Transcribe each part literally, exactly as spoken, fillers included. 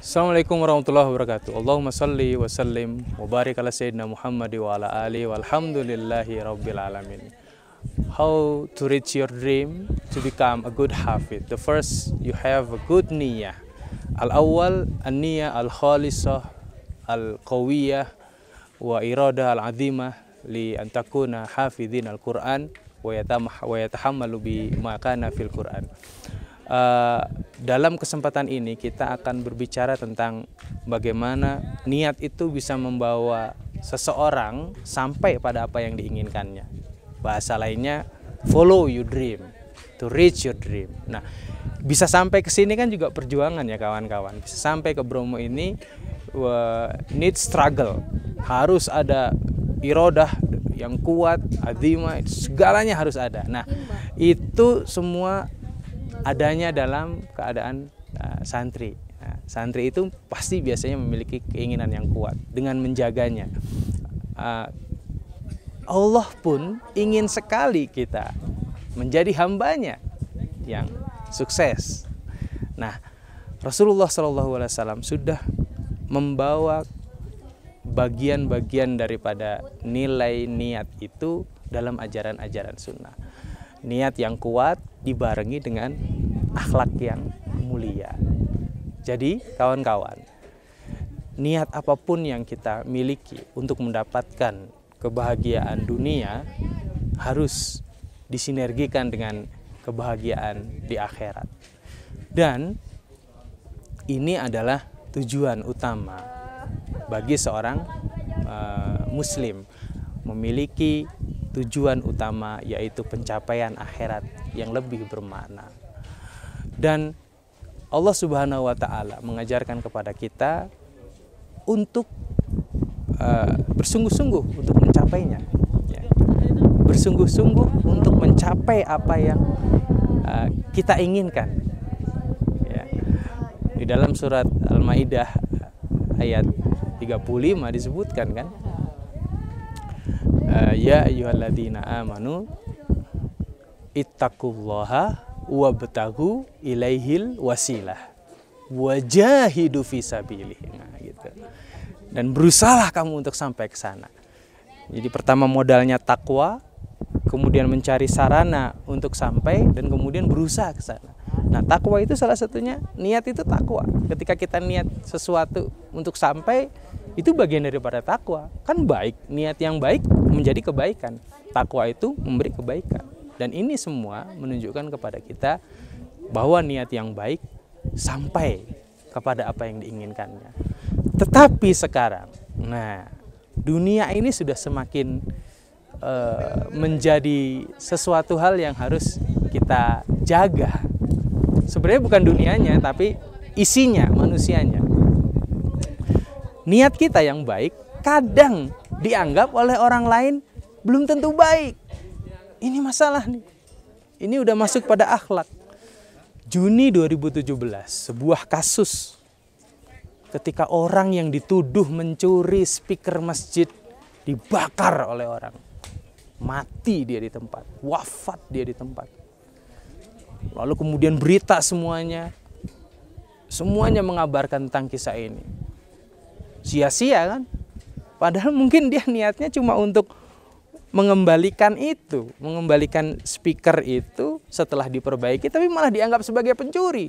Assalamualaikum warahmatullahi wabarakatuh. Allahumma salli wa sallim wa barik ala sayyidina Muhammad wa ala alihi walhamdulillahi rabbil alamin. How to reach your dream to become a good hafid? The first, you have a good niyyah. Al-awwal an-niyyah al-khalisah al-qawiyah wa iradah al-azimah li an takuna hafidhin al-Qur'an wa yatahammalu bima kana fil Qur'an. Uh, dalam kesempatan ini kita akan berbicara tentang bagaimana niat itu bisa membawa seseorang sampai pada apa yang diinginkannya. Bahasa lainnya, follow your dream, to reach your dream. Nah, bisa sampai ke sini kan juga perjuangan ya kawan-kawan. Bisa sampai ke Bromo ini uh, need struggle. Harus ada irodah yang kuat, azimah, segalanya harus ada. Nah, itu semua adanya dalam keadaan uh, santri. Nah, santri itu pasti biasanya memiliki keinginan yang kuat dengan menjaganya. Uh, Allah pun ingin sekali kita menjadi hambanya yang sukses. Nah, Rasulullah shallallahu alaihi wasallam sudah membawa bagian-bagian daripada nilai niat itu dalam ajaran-ajaran sunnah. Niat yang kuat dibarengi dengan akhlak yang mulia. Jadi kawan-kawan, niat apapun yang kita miliki untuk mendapatkan kebahagiaan dunia harus disinergikan dengan kebahagiaan di akhirat. Dan ini adalah tujuan utama bagi seorang uh, muslim, memiliki tujuan utama yaitu pencapaian akhirat yang lebih bermakna. Dan Allah Subhanahu wa taala mengajarkan kepada kita untuk uh, bersungguh-sungguh untuk mencapainya, ya. Bersungguh-sungguh untuk mencapai apa yang uh, kita inginkan, ya. Di dalam surat Al-Maidah ayat tiga puluh lima disebutkan kan, ya ayyuhalladzina amanu ittaqullaha wabtaghu ilaihil wasilah wajahidu fisabilih. Nah, gitu. Dan berusahalah kamu untuk sampai ke sana. Jadi pertama modalnya takwa, kemudian mencari sarana untuk sampai, dan kemudian berusaha ke sana. Nah, takwa itu salah satunya, niat itu takwa. Ketika kita niat sesuatu untuk sampai, itu bagian daripada takwa. Kan baik, niat yang baik menjadi kebaikan. Takwa itu memberi kebaikan. Dan ini semua menunjukkan kepada kita bahwa niat yang baik sampai kepada apa yang diinginkannya. Tetapi sekarang, nah, dunia ini sudah semakin uh, menjadi sesuatu hal yang harus kita jaga. Sebenarnya bukan dunianya, tapi isinya, manusianya. Niat kita yang baik kadang dianggap oleh orang lain belum tentu baik. Ini masalah nih. Ini udah masuk pada akhlak. Juni dua ribu tujuh belas, sebuah kasus ketika orang yang dituduh mencuri speaker masjid dibakar oleh orang. Mati dia di tempat, wafat dia di tempat. Lalu kemudian berita semuanya, semuanya mengabarkan tentang kisah ini. Sia-sia kan? Padahal mungkin dia niatnya cuma untuk mengembalikan itu, mengembalikan speaker itu setelah diperbaiki, tapi malah dianggap sebagai pencuri.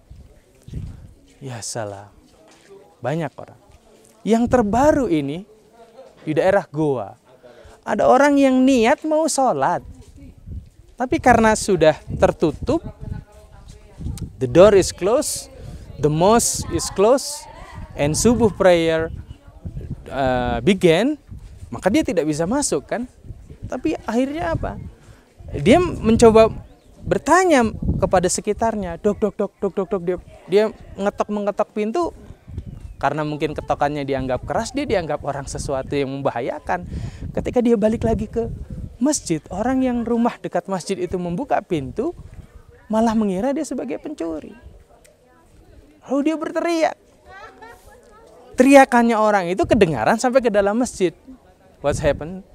Ya salah, banyak orang. Yang terbaru ini di daerah Goa, ada orang yang niat mau sholat, tapi karena sudah tertutup, the door is closed, the mosque is closed, and subuh prayer uh, began, maka dia tidak bisa masuk kan. Tapi akhirnya apa? Dia mencoba bertanya kepada sekitarnya, dok dok dok dok dok dok dia dia ngetok mengetok pintu, karena mungkin ketokannya dianggap keras, dia dianggap orang sesuatu yang membahayakan. Ketika dia balik lagi ke masjid, orang yang rumah dekat masjid itu membuka pintu, malah mengira dia sebagai pencuri. Lalu dia berteriak. Teriakannya orang itu kedengaran sampai ke dalam masjid. What's happened?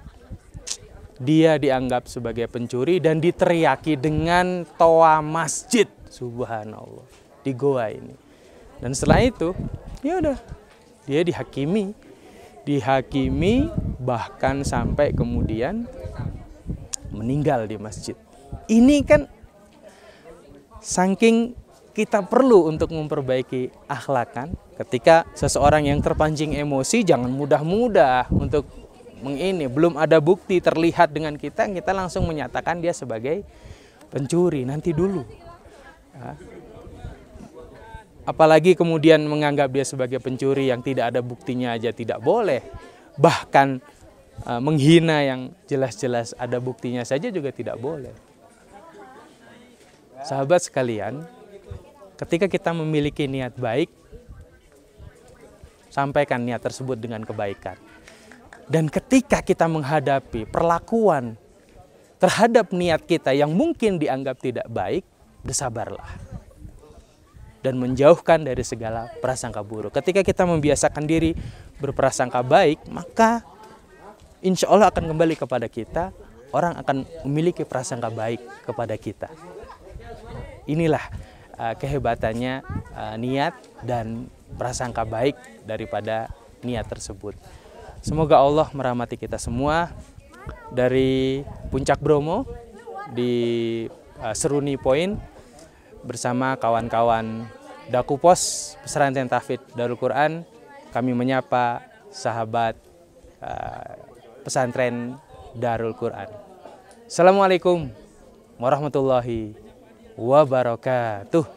Dia dianggap sebagai pencuri dan diteriaki dengan toa masjid. Subhanallah. Di Goa ini. Dan setelah itu, ya udah, dia dihakimi, dihakimi bahkan sampai kemudian meninggal di masjid. Ini kan saking kita perlu untuk memperbaiki akhlak kan. Ketika seseorang yang terpancing emosi, jangan mudah-mudah untuk mengini. Belum ada bukti terlihat dengan kita, kita langsung menyatakan dia sebagai pencuri. Nanti dulu. Ya. Apalagi kemudian menganggap dia sebagai pencuri yang tidak ada buktinya aja tidak boleh. Bahkan uh, menghina yang jelas-jelas ada buktinya saja juga tidak boleh. Sahabat sekalian, ketika kita memiliki niat baik, sampaikan niat tersebut dengan kebaikan. Dan ketika kita menghadapi perlakuan terhadap niat kita yang mungkin dianggap tidak baik, bersabarlah. Dan menjauhkan dari segala prasangka buruk. Ketika kita membiasakan diri berprasangka baik, maka insya Allah akan kembali kepada kita, orang akan memiliki prasangka baik kepada kita. Inilah uh, kehebatannya uh, niat dan prasangka baik daripada niat tersebut. Semoga Allah merahmati kita semua. Dari Puncak Bromo di uh, Seruni Point bersama kawan-kawan Dakupos Pesantren Tahfidz Darul Quran, kami menyapa sahabat uh, pesantren Darul Quran. Assalamualaikum warahmatullahi wabarakatuh.